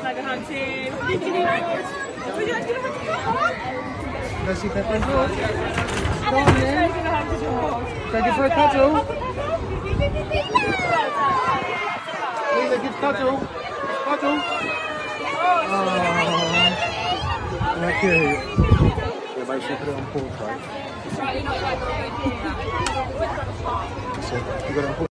Like a hug too. Would you like to give a hug to George? Let's see Peppa and George. Go on then. Give a hug to George. Thank you for a cuddle. Lisa, give cuddle. Cuddle. Oh, okay. Yeah, make sure you put it on pause, right? So, you got it on pause.